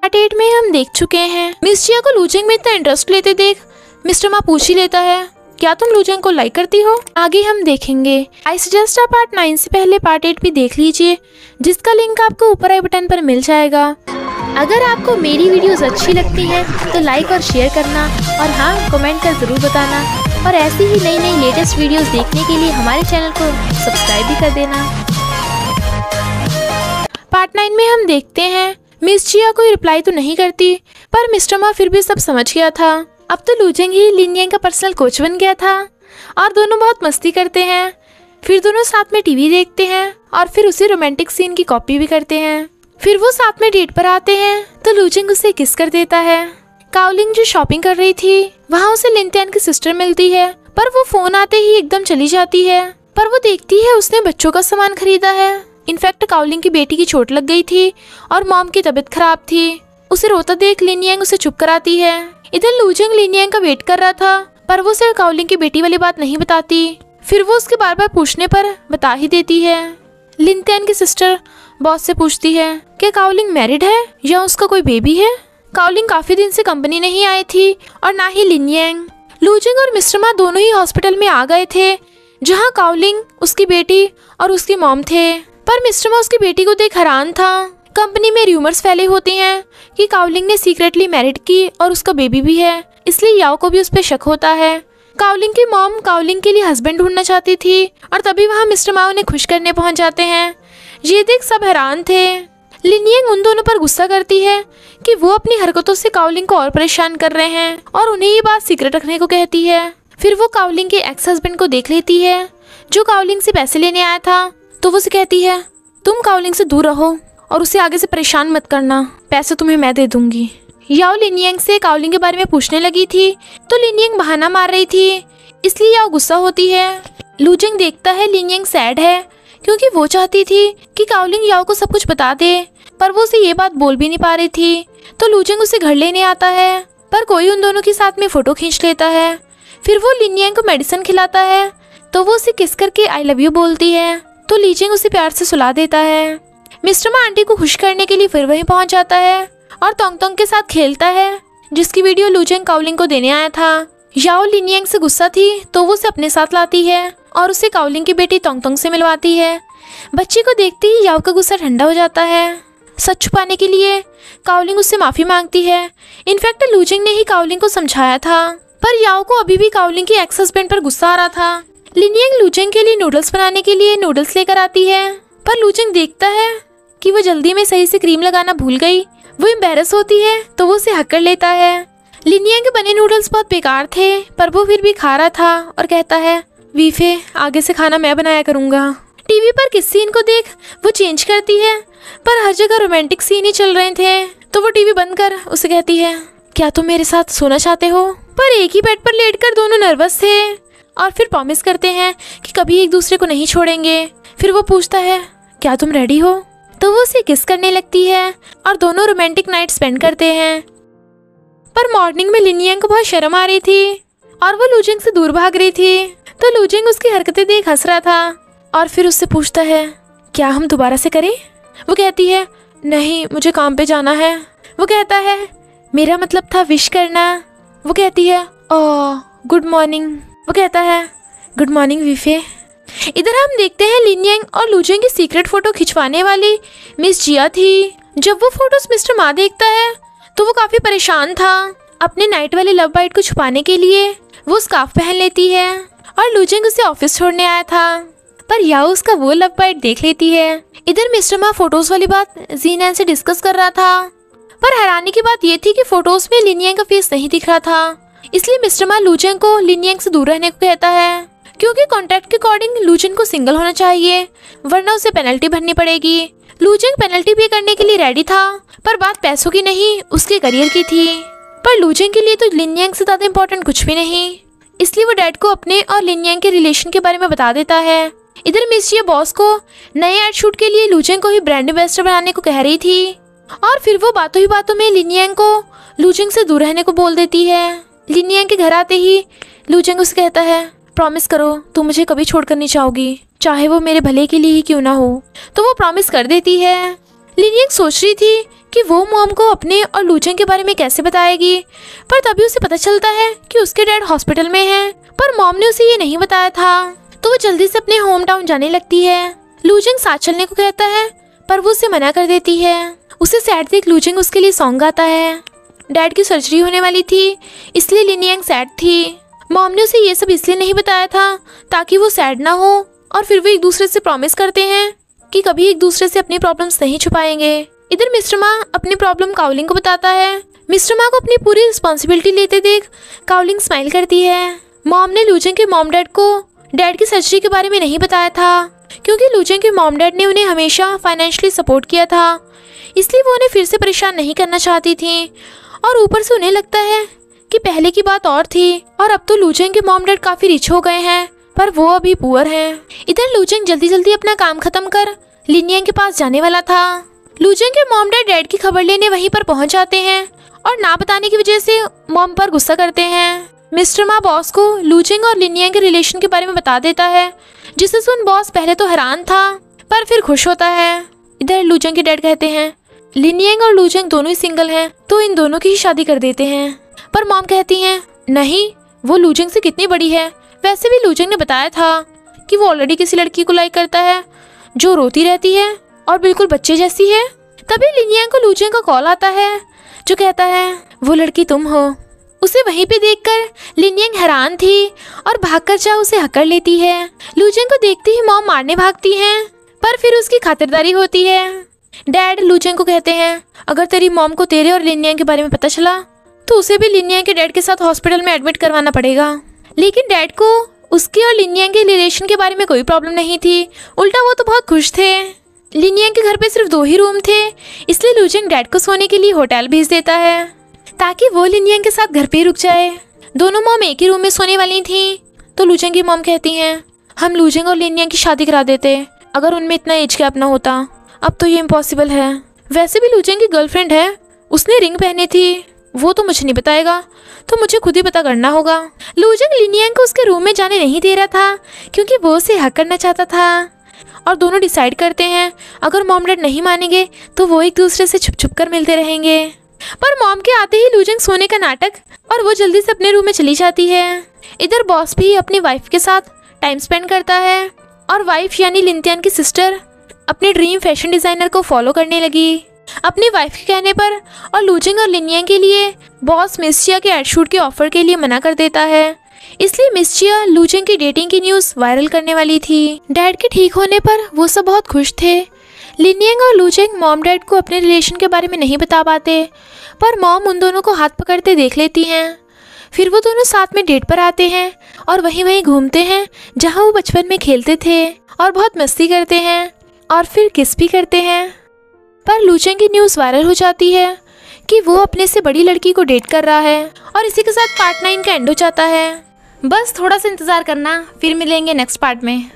Part 8 में हम देख चुके हैं मिस जिया को लूजिंग में इतना इंटरेस्ट लेते देख मिस्टर मा पूछ ही लेता है, क्या तुम लूजिंग को लाइक करती हो? आगे हम देखेंगे। आई सजेस्ट आप पार्ट 9 से पहले पार्ट 8 भी देख लीजिए, जिसका लिंक आपको ऊपर आई बटन पर मिल जाएगा। अगर आपको मेरी वीडियोस अच्छी लगती हैं तो लाइक और शेयर करना, और हाँ, कमेंट कर ज़रूर बताना। और ऐसी ही नई नई लेटेस्ट वीडियोस देखने के लिए हमारे चैनल को सब्सक्राइब भी कर देना। पार्ट 9 में हम देखते हैं मिस जिया कोई रिप्लाई तो नहीं करती, पर मिस्टर मा फिर भी सब समझ गया था। अब तो लूजिंग ही लिनयंग का पर्सनल कोच बन गया था और दोनों बहुत मस्ती करते हैं। फिर दोनों साथ में टीवी देखते हैं और फिर उसी रोमांटिक सीन की कॉपी भी करते हैं। फिर वो साथ में डेट पर आते हैं तो लूजिंग उसे किस कर देता है। काओलिंग जो शॉपिंग कर रही थी वहाँ उसे लिनतियान की सिस्टर मिलती है, पर वो फोन आते ही एकदम चली जाती है। पर वो देखती है उसने बच्चों का सामान खरीदा है। इनफैक्ट काओलिंग की बेटी की चोट लग गई थी और मॉम की तबीयत खराब थी। उसे रोता देख लिनयंग उसे चुप कराती है। इधर लूजिंग लिनयंग का वेट कर रहा था, पर वो उसे काओलिंग की बेटी वाली बात नहीं बताती। फिर वो उसके बार बार पूछने पर बता ही देती है। लिनतियान की सिस्टर बॉस से पूछती है कि काओलिंग मैरिड है या उसका कोई बेबी है। काओलिंग काफी दिन से कंपनी नहीं आई थी और ना ही लिनयंग। लूजिंग और मिस्टर मा दोनों ही हॉस्पिटल में आ गए थे, जहाँ काओलिंग, उसकी बेटी और उसकी मॉम थे। पर मिस्टर मा उसकी बेटी को देख हैरान था। कंपनी में रूमर्स फैले होते हैं कि काओलिंग ने सीक्रेटली मैरिड की और उसका बेबी भी है, इसलिए याओ को भी उस पर शक होता है। काओलिंग की मॉम काओलिंग के लिए हस्बैंड ढूंढना चाहती थी और तभी वहाँ मिस्टर मा उन्हें खुश करने पहुँच जाते हैं। ये देख सब हैरान थे। लिनयंग उन दोनों पर गुस्सा करती है कि वो अपनी हरकतों से काओलिंग को और परेशान कर रहे हैं और उन्हें ये बात सीक्रेट रखने को कहती है। फिर वो काओलिंग के एक्स हस्बैंड को देख लेती है जो काओलिंग से पैसे लेने आया था, तो वो उसे कहती है, तुम काओलिंग से दूर रहो और उसे आगे से परेशान मत करना, पैसे तुम्हें मैं दे दूंगी। याओ लिनयंग से काओलिंग के बारे में पूछने लगी थी तो लिनयंग बहाना मार रही थी, इसलिए याओ गुस्सा होती है। लूजिंग देखता है लिनयंग सैड है क्योंकि वो चाहती थी कि काओलिंग याओ को सब कुछ बता दे, पर वो उसे ये बात बोल भी नहीं पा रही थी। तो लूजिंग उसे घर लेने आता है, पर कोई उन दोनों के साथ में फोटो खींच लेता है। फिर वो लिनयंग को मेडिसिन खिलाता है तो वो उसे किस करके आई लव यू बोलती है, तो लूजिंग उसे प्यार से सुला देता है। मिस्टर मा आंटी को खुश करने के लिए फिर वहीं पहुंच जाता है और तोंग तोंग के साथ खेलता है, जिसकी वीडियो लूजिंग काओलिंग को देने आया था। याओ लिनयंग से गुस्सा थी तो वो उसे अपने साथ लाती है और उसे काओलिंग की बेटी तोंग तोंग से मिलवाती है। बच्ची को देखते ही याओ का गुस्सा ठंडा हो जाता है। सच छुपाने के लिए काओलिंग उससे माफी मांगती है। इनफैक्ट लूजिंग ने ही काओलिंग को समझाया था, पर याओ को अभी भी काओलिंग के एक्स हस्बैंड पर गुस्सा आ रहा था। लिनयंग लूजिंग के लिए नूडल्स बनाने के लिए नूडल्स लेकर आती है, पर लूजिंग देखता है कि वो जल्दी में सही से क्रीम लगाना भूल गई। वो एम्बैरस होती है तो वो उसे हक कर लेता है। लिनयंग के बने नूडल्स बहुत बेकार थे, पर वो फिर भी खा रहा था और कहता है, वीफे, आगे से खाना मैं बनाया करूँगा। टीवी पर किस सीन को देख वो चेंज करती है, पर हर जगह रोमांटिक सीन ही चल रहे थे, तो वो टीवी बंद कर उसे कहती है, क्या तुम मेरे साथ सोना चाहते हो? पर एक ही बेड पर लेटकर दोनों नर्वस थे और फिर प्रॉमिस करते हैं कि कभी एक दूसरे को नहीं छोड़ेंगे। फिर वो पूछता है, क्या तुम रेडी हो? तो वो उसे किस करने लगती है और दोनों रोमांटिक नाइट स्पेंड करते हैं। पर मॉर्निंग में लिनयंग को बहुत शर्म आ रही थी और वो लूजिंग से दूर भाग रही थी, तो लूजिंग उसकी हरकतें देख हंस रहा था और फिर उससे पूछता है, क्या हम दोबारा से करें? वो कहती है, नहीं, मुझे काम पे जाना है। वो कहता है, मेरा मतलब था विश करना। वो कहती है, ओह गुड मॉर्निंग। वो कहता है, गुड मॉर्निंग वीफे। इधर हम देखते हैं लिनयंग और लूजिंग की सीक्रेट फोटो खिंचवाने वाली मिस जिया थी। जब वो फोटोज मिस्टर मा देखता है तो वो काफी परेशान था। अपने नाइट वाले लव बाइट को छुपाने के लिए वो स्कार्फ पहन लेती है और लूजिंग उसे ऑफिस छोड़ने आया था, पर याओ उसका वो लव बाइट देख लेती है। इधर मिस्टर मा फोटोज वाली बात जीनैन से डिस्कस कर रहा था, पर हैरानी की बात ये थी कि फोटोज में लिनयंग का फेस नहीं दिख रहा था, इसलिए मिस्टर मा लूजिंग को लिनयंग से दूर रहने को कहता है, क्योंकि कॉन्ट्रैक्ट के अकॉर्डिंग लूजिंग को सिंगल होना चाहिए, वरना उसे पेनल्टी भरनी पड़ेगी। लूजिंग पेनल्टी पे करने के लिए रेडी था, पर बात पैसों की नहीं, उसके करियर की थी। पर लूजिंग के लिए तो लिनयंग से ज़्यादा इम्पोर्टेंट कुछ भी नहीं, इसलिए वो डैड को अपने और लिनयंग के रिलेशन के बारे में बता देता है। इधर मिस जिया बॉस को नए एड शूट के लिए लूजिंग को ही ब्रांड एम्बेसडर बनाने को कह रही थी, और फिर वो बातों ही बातों में लिनयंग को लूजिंग से दूर रहने को बोल देती है। लिनयंग के घर आते ही लूजिंग उसे कहता है, प्रॉमिस करो तुम मुझे कभी छोड़कर नहीं चाहोगी, चाहे वो मेरे भले के लिए ही क्यों ना हो। तो वो प्रॉमिस कर देती है। लिनयंग सोच रही थी कि वो मॉम को अपने और लूचेंग के बारे में कैसे बताएगी। पर तभी उसे पता चलता है कि उसके डैड हॉस्पिटल में हैं, पर मॉम ने उसे ये नहीं बताया था। तो वो जल्दी से अपने होम टाउन जाने लगती है। लूचेंग साथ चलने को कहता है, पर वो उसे मना कर देती है। उसे सैड देख लूचेंग उसके लिए सॉन्ग गाता है। डैड की सर्जरी होने वाली थी, इसलिए लिनियांग सैड थी। मॉम ने उसे ये सब इसलिए नहीं बताया था ताकि वो सैड ना हो, और फिर वो एक दूसरे से प्रॉमिस करते हैं कि कभी एक दूसरे से अपनी प्रॉब्लम्स नहीं छुपाएंगे। इधर मिस्टर मा अपनी प्रॉब्लम काउलिंग को बताता है। मिस्टर मा को अपनी पूरी रिस्पॉन्सिबिलिटी लेते देख काउलिंग स्माइल करती है। मॉम ने लूचेंग के मॉम डैड को डैड की सर्जरी के बारे में नहीं बताया था, क्योंकि लूचेंग के मॉम डैड ने उन्हें हमेशा फाइनेंशियली सपोर्ट किया था, इसलिए वो उन्हें फिर से परेशान नहीं करना चाहती थी। और ऊपर से उन्हें लगता है कि पहले की बात और थी, और अब तो लूचेंग के मॉम डैड काफी रिच हो गए हैं, पर वो अभी पुअर हैं। इधर लूचेंग जल्दी जल्दी अपना काम खत्म कर लिनियांग के पास जाने वाला था। लूचेंग के मॉम डैड की खबर लेने वहीं पर पहुंच जाते हैं, और ना बताने की वजह से मॉम पर गुस्सा करते हैं। मिस्टर मा बॉस को लूचेंग और लिनियांग के रिलेशन के बारे में बता देता है, जिससे सुन बॉस पहले तो हैरान था, पर फिर खुश होता है। इधर लूचेंग के डैड कहते हैं लिनियांग और लूचेंग दोनों ही सिंगल हैं, तो इन दोनों की ही शादी कर देते हैं। पर मॉम कहती हैं नहीं, वो लूचेंग से कितनी बड़ी है। वैसे भी लूचेंग ने बताया था कि वो ऑलरेडी किसी लड़की को लाइक करता है जो रोती रहती है और बिल्कुल बच्चे जैसी है। तभी लिनियांग को लूचेंग का कॉल आता है, जो कहता है वो लड़की तुम हो। उसे वहीं पे देखकर लिनियांग हैरान थी और भागकर जा उसे हकड़ लेती है। लूचेंग को देखते ही मॉम मारने भागती हैं, पर फिर उसकी खातिरदारी होती है। डैड लूचेंग को कहते हैं अगर तेरी मॉम को तेरे और लिनियांग के बारे में पता चला तो उसे भी लिनियांग के डैड के साथ हॉस्पिटल में एडमिट करवाना पड़ेगा। लेकिन डैड को उसके और लिनियांग के रिलेशन के बारे में कोई प्रॉब्लम नहीं थी, उल्टा वो तो बहुत खुश थे। लिनियांग के घर पे सिर्फ 2 ही रूम थे, इसलिए लूचेंग डैड को सोने के लिए होटल भेज देता है ताकि वो लिनियांग के साथ घर पे रुक जाए। दोनों मॉम एक ही रूम में सोने वाली थी, तो लूचेंग की मॉम कहती हैं हम लूचेंग और लिनियांग की शादी करा देते अगर उनमें इतना एज गैप ना होता। अब तो ये इम्पॉसिबल है। वैसे भी लूचेंग की गर्लफ्रेंड है, उसने रिंग पहनी थी, वो तो मुझे नहीं बताएगा, तो मुझे खुद ही पता करना होगा। लूचेंग लिनियांग को उसके रूम में जाने नहीं दे रहा था, क्योंकि वो उसे हक करना चाहता था। और दोनों डिसाइड करते हैं अगर मॉम डैड नहीं मानेंगे तो वो एक दूसरे से छुप छुप कर मिलते रहेंगे। पर मॉम के आते ही लूचेंग सोने का नाटक, और वो जल्दी से अपने रूम में चली जाती है। इधर बॉस भी अपनी वाइफ के साथ टाइम स्पेंड करता है, और वाइफ यानी लिनतियान की सिस्टर अपने ड्रीम फैशन डिजाइनर को फॉलो करने लगी अपनी वाइफ के कहने पर। और लूचेंग और लिनियांग के लिए बॉस मिस्चिया के एड शूट के ऑफर के लिए मना कर देता है, इसलिए मिस्चिया लूचेंग की डेटिंग की न्यूज़ वायरल करने वाली थी। डैड के ठीक होने पर वो सब बहुत खुश थे। लिनियांग और लूचेंग मॉम डैड को अपने रिलेशन के बारे में नहीं बता पाते, पर मॉम उन दोनों को हाथ पकड़ते देख लेती हैं। फिर वो दोनों साथ में डेट पर आते हैं और वहीं घूमते हैं जहाँ वो बचपन में खेलते थे, और बहुत मस्ती करते हैं और फिर किस भी करते हैं। पर लूचेंग की न्यूज़ वायरल हो जाती है कि वो अपने से बड़ी लड़की को डेट कर रहा है, और इसी के साथ पार्ट 9 का एंड हो जाता है। बस थोड़ा सा इंतज़ार करना, फिर मिलेंगे नेक्स्ट पार्ट में।